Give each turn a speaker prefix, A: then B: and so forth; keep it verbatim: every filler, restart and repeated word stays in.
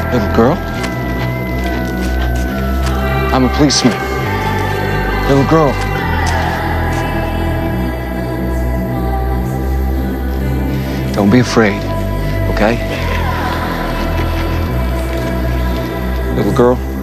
A: Little girl? I'm a policeman. Little girl. Don't be afraid, okay? Little girl.